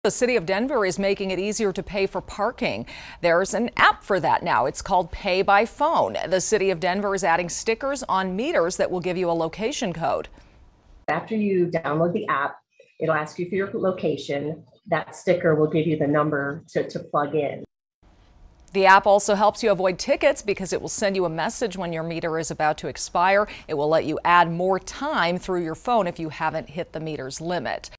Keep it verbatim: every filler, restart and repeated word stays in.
The city of Denver is making it easier to pay for parking. There's an app for that now. It's called Pay by Phone. The city of Denver is adding stickers on meters that will give you a location code. After you download the app, it'll ask you for your location. That sticker will give you the number to, to plug in. The app also helps you avoid tickets because it will send you a message when your meter is about to expire. It will let you add more time through your phone if you haven't hit the meter's limit.